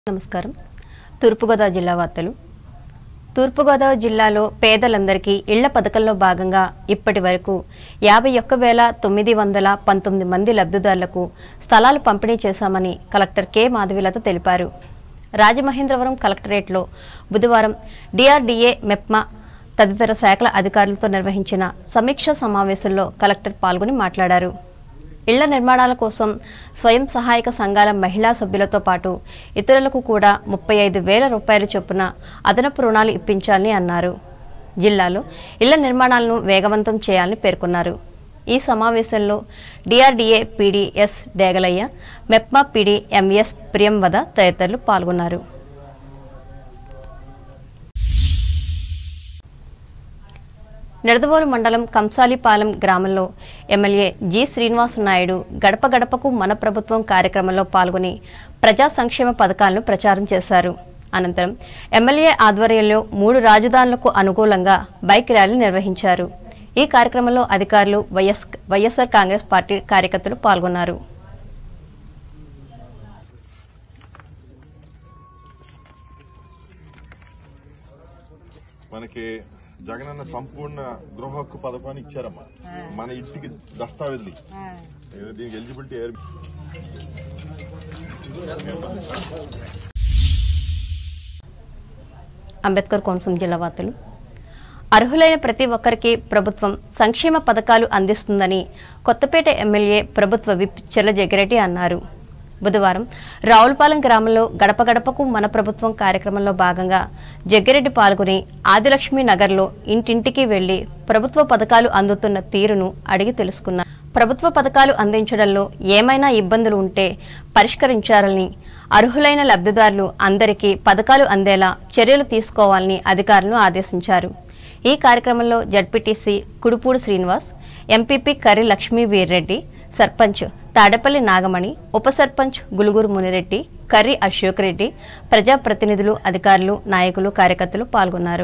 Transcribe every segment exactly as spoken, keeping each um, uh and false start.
నమస్కారం. తూర్పుగోదావరి జిల్లా వార్తలు. తూర్పుగోదావరి జిల్లాలో పేదలందరికీ ఇళ్ల పథకంలో భాగంగా ఇప్పటి వరకు యాభై ఒక్క వేల తొమ్మిది వందల పంతొమ్మిది మంది లబ్ధిదారులకు స్థలాలు పంపిణీ చేశామని కలెక్టర్ కె మాధవీలత తెలిపారు. రాజమహేంద్రవరం కలెక్టరేట్లో బుధవారం డిఆర్డీఏ, మెప్మా తదితర శాఖల అధికారులతో నిర్వహించిన సమీక్షా సమావేశంలో కలెక్టర్ పాల్గొని మాట్లాడారు. ఇళ్ల నిర్మాణాల కోసం స్వయం సహాయక సంఘాల మహిళా సభ్యులతో పాటు ఇతరులకు కూడా ముప్పై ఐదు వేల రూపాయల చొప్పున అదనపు రుణాలు ఇప్పించాలని అన్నారు. జిల్లాలో ఇళ్ల నిర్మాణాలను వేగవంతం చేయాలని పేర్కొన్నారు. ఈ సమావేశంలో DRDA PD S Degalaiah, MEPMA PD MS Priyamvada తదితరులు పాల్గొన్నారు. నిడదవోలు మండలం కంసాలిపాలెం గ్రామంలో ఎమ్మెల్యే జి శ్రీనివాస నాయుడు గడప గడపకు మన ప్రభుత్వం కార్యక్రమంలో పాల్గొని ప్రజా సంక్షేమ పథకాలను ప్రచారం చేశారు. అనంతరం ఎమ్మెల్యే ఆధ్వర్యంలో మూడు రాజధానులకు అనుకూలంగా బైక్ ర్యాలీ నిర్వహించారు. ఈ కార్యక్రమంలో అధికారులు, వైఎస్ వైఎస్ఆర్ కాంగ్రెస్ పార్టీ కార్యకర్తలు పాల్గొన్నారు. మనకి జగనన్న సంపూర్ణ గృహ హక్కు పథకాన్ని ఇచ్చారమ్మా. మన ఇంటికి దస్తావేజులు దీనికి ఎలిజిబిలిటీ. అంబేద్కర్ కోనసీమ జిల్లా వార్తలు. అర్హులైన ప్రతి ఒక్కరికి ప్రభుత్వం సంక్షేమ పథకాలు అందిస్తుందని కొత్తపేట ఎమ్మెల్యే ప్రభుత్వ విప్ చెర్ల జగ్గిరెడ్డి అన్నారు. బుధవారం రావులపాలెం గ్రామంలో గడప గడపకు మన ప్రభుత్వం కార్యక్రమంలో భాగంగా జగ్గిరెడ్డి పాల్గొని ఆదిలక్ష్మి నగర్లో ఇంటింటికి వెళ్లి ప్రభుత్వ పథకాలు అందుతున్న తీరును అడిగి తెలుసుకున్నారు. ప్రభుత్వ పథకాలు అందించడంలో ఏమైనా ఇబ్బందులు ఉంటే పరిష్కరించాలని, అర్హులైన లబ్ధిదారులు అందరికీ పథకాలు అందేలా చర్యలు తీసుకోవాలని అధికారులను ఆదేశించారు. ఈ కార్యక్రమంలో జడ్పీటీసీ కుడుపూడి శ్రీనివాస్, ఎంపీపీ కర్రి లక్ష్మీ వీర్రెడ్డి, సర్పంచ్ తాడపల్లి నాగమణి, ఉప సర్పంచ్ గులుగురు మునిరెడ్డి, కర్రి అశోక్ రెడ్డి, ప్రజాప్రతినిధులు, అధికారులు, నాయకులు, కార్యకర్తలు పాల్గొన్నారు.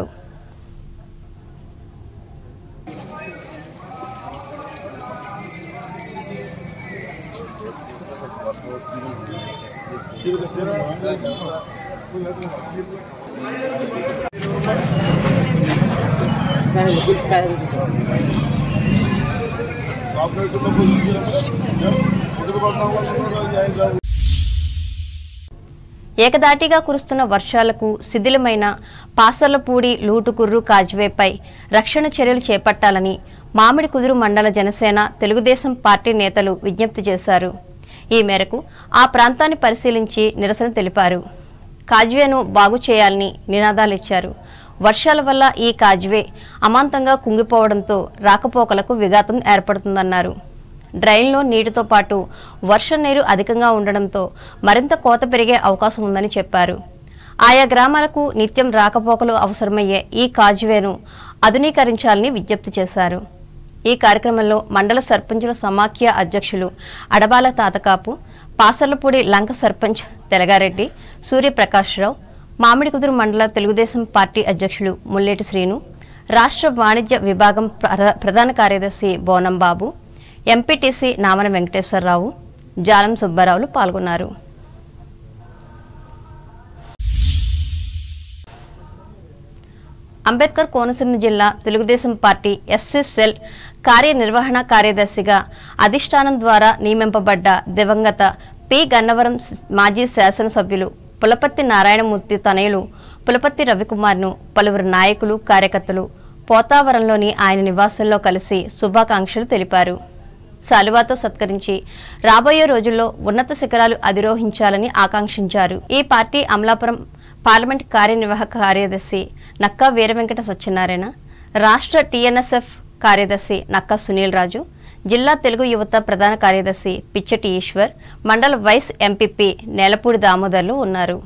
ఏకదాటిగా కురుస్తున్న వర్షాలకు శిథిలమైన పాసర్లపూడి లూటుకుర్రు కాజ్వేపై రక్షణ చర్యలు చేపట్టాలని మామిడి కుదురు మండల జనసేన, తెలుగుదేశం పార్టీ నేతలు విజ్ఞప్తి చేశారు. ఈ మేరకు ఆ ప్రాంతాన్ని పరిశీలించి నిరసన తెలిపారు. కాజ్వేను బాగు చేయాలని నినాదాలిచ్చారు. వర్షాల వల్ల ఈ కాజ్వే అమాంతంగా కుంగిపోవడంతో రాకపోకలకు విఘాతం ఏర్పడుతుందన్నారు. డ్రైన్లో నీటితో పాటు వర్షం నీరు అధికంగా ఉండడంతో మరింత కోత పెరిగే అవకాశం ఉందని చెప్పారు. ఆయా గ్రామాలకు నిత్యం రాకపోకలు అవసరమయ్యే ఈ కాజ్వేను ఆధునీకరించాలని విజ్ఞప్తి చేశారు. ఈ కార్యక్రమంలో మండల సర్పంచుల సమాఖ్య అధ్యక్షులు అడబాల తాతకాపు, పాసర్లపూడి లంక సర్పంచ్ తెలగారెడ్డి, సూర్యప్రకాశ్రావు, మామిడి కుదురు మండల తెలుగుదేశం పార్టీ అధ్యక్షులు ముల్లేటి శ్రీను, రాష్ట్ర వాణిజ్య విభాగం ప్రధాన కార్యదర్శి బోనం బాబు, ఎంపీటీసీ నామన వెంకటేశ్వరరావు, జాలం సుబ్బారావులు పాల్గొన్నారు. అంబేద్కర్ కోనసీమ జిల్లా తెలుగుదేశం పార్టీ ఎస్సీ సెల్ కార్యనిర్వహణ కార్యదర్శిగా అధిష్టానం ద్వారా నియమింపబడ్డ దివంగత పి గన్నవరం మాజీ శాసనసభ్యులు పులపర్తి నారాయణమూర్తి తనయులు పులపర్తి రవికుమార్ను పలువురు నాయకులు, కార్యకర్తలు పోతావరంలోని ఆయన నివాసంలో కలిసి శుభాకాంక్షలు తెలిపారు. శాలువాతో సత్కరించి రాబోయే రోజుల్లో ఉన్నత శిఖరాలు అధిరోహించాలని ఆకాంక్షించారు. ఈ పార్టీ అమలాపురం పార్లమెంట్ కార్యనిర్వాహక కార్యదర్శి నక్కా వీరవెంకట సత్యనారాయణ, రాష్ట్ర టీఎన్ఎస్ఎఫ్ కార్యదర్శి నక్కా సునీల్ రాజు, జిల్లా తెలుగు యువత ప్రధాన కార్యదర్శి పిచ్చటి ఈశ్వర్, మండల వైస్ ఎంపీపీ నేలపూడి దామోదర్లు ఉన్నారు.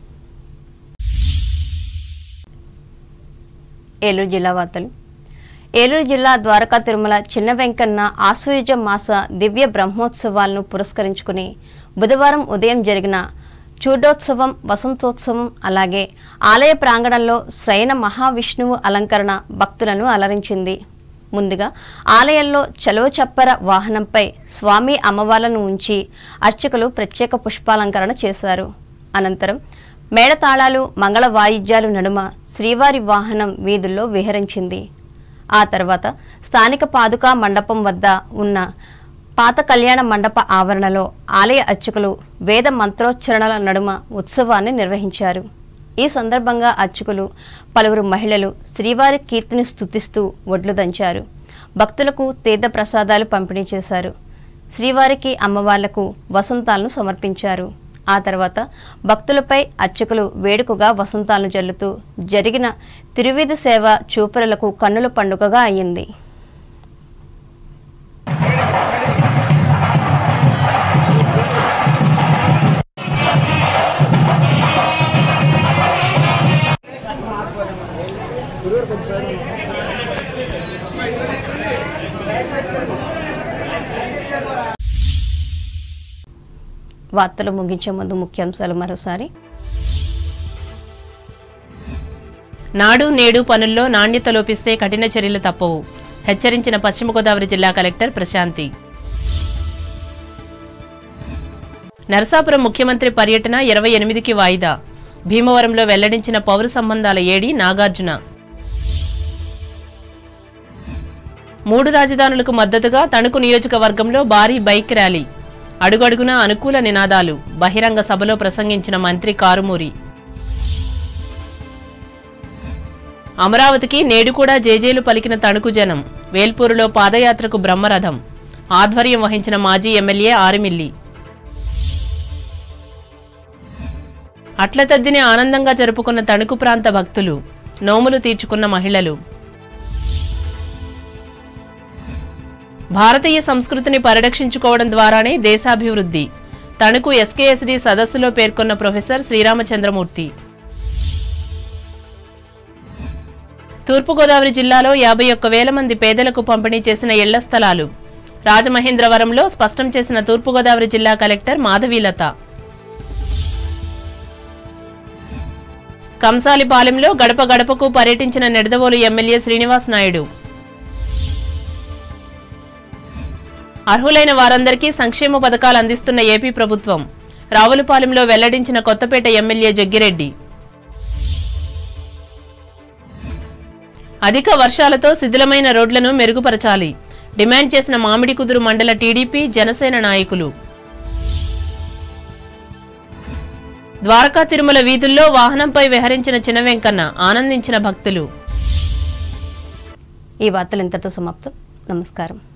ఏలూరు జిల్లా వార్తలు. ఏలూరు జిల్లా ద్వారకా తిరుమల చిన్న వెంకన్న ఆశ్వయుజ మాస దివ్య బ్రహ్మోత్సవాలను పురస్కరించుకుని బుధవారం ఉదయం జరిగిన చూడోత్సవం, వసంతోత్సవం, అలాగే ఆలయ ప్రాంగణంలో శయన మహావిష్ణువు అలంకరణ భక్తులను అలరించింది. ముందుగా ఆలయంలో చలో చప్పర వాహనంపై స్వామి అమ్మవార్లను ఉంచి అర్చకులు ప్రత్యేక పుష్పాలంకరణ చేశారు. అనంతరం మేళతాళాలు మంగళ వాయిద్యాలు నడుమ శ్రీవారి వాహనం వీధుల్లో విహరించింది. ఆ తర్వాత స్థానిక పాదుకా మండపం వద్ద ఉన్న పాత కళ్యాణ మండప ఆవరణలో ఆలయ అర్చకులు వేద మంత్రోచ్చరణల నడుమ ఉత్సవాన్ని నిర్వహించారు. ఈ సందర్భంగా అర్చకులు పలువురు మహిళలు శ్రీవారి కీర్తిని స్తుతిస్తూ ఒడ్లు దంచారు. భక్తులకు తీర్థ ప్రసాదాలు పంపిణీ చేశారు. శ్రీవారికి అమ్మవార్లకు వసంతాలను సమర్పించారు. ఆ తర్వాత భక్తులపై అర్చకులు వేడుకగా వసంతాలను జల్లుతూ జరిగిన తిరువీధి సేవ చూపరులకు కన్నుల పండుగగా అయ్యింది. వార్తలు ముగించే ముందు ముఖ్యాంశాలు మరోసారి. నాడు నేడు పనుల్లో నాణ్యత లోపిస్తే కఠిన చర్యలు తప్పవు, హెచ్చరించిన పశ్చిమ గోదావరి జిల్లా కలెక్టర్ ప్రశాంతి. నరసాపురం ముఖ్యమంత్రి పర్యటన ఇరవై ఎనిమిదికి వాయిదా, భీమవరంలో వెల్లడించిన పౌర సంబంధాల ఏడీ నాగార్జున. మూడు రాజధానులకు మద్దతుగా తణుకు నియోజకవర్గంలో భారీ బైక్ ర్యాలీ, అడుగడుగున అనుకూల నినాదాలు, బహిరంగ సభలో ప్రసంగించిన మంత్రి కారుమూరి. అమరావతికి నేడు కూడా జేజేలు పలికిన తణుకు జనం, వేల్పూరులో పాదయాత్రకు బ్రహ్మరథం, ఆధ్వర్యం వహించిన మాజీ ఎమ్మెల్యే ఆరిమిల్లి. అట్లతద్దిని ఆనందంగా జరుపుకున్న తణుకు ప్రాంత భక్తులు, నోములు తీర్చుకున్న మహిళలు. భారతీయ సంస్కృతిని పరిరక్షించుకోవడం ద్వారానే దేశాభివృద్ధి, తణుకు ఎస్కేఎస్డి సదస్సులో పేర్కొన్న ప్రొఫెసర్ శ్రీరామచంద్రమూర్తి. తూర్పుగోదావరి జిల్లాలో యాభై ఒక్క వేల మంది పేదలకు పంపిణీ చేసిన ఇళ్ల స్థలాలు, రాజమహేంద్రవరంలో స్పష్టం చేసిన తూర్పుగోదావరి జిల్లా కలెక్టర్ మాధవీలత. కంసాలిపాలెంలో గడప గడపకు పర్యటించిన నిడదవోలు ఎమ్మెల్యే శ్రీనివాస్ నాయుడు. అర్హులైన వారందరికీ సంక్షేమ పథకాలు అందిస్తున్న ఏపీ ప్రభుత్వం, రావులపాలెంలో వెల్లడించిన కొత్తపేట ఎమ్మెల్యే జగ్గిరెడ్డి. అధిక వర్షాలతో శిథిలమైన రోడ్లను మెరుగుపరచాలి, డిమాండ్ చేసిన మామిడి కుదురు మండల టీడీపీ జనసేన నాయకులు. ద్వారకా తిరుమల వీధుల్లో వాహనంపై విహరించిన చిన్న వెంకన్న, ఆనందించిన భక్తులు. ఈ వార్తలు ఇంతతో సమాప్తం. నమస్కారం.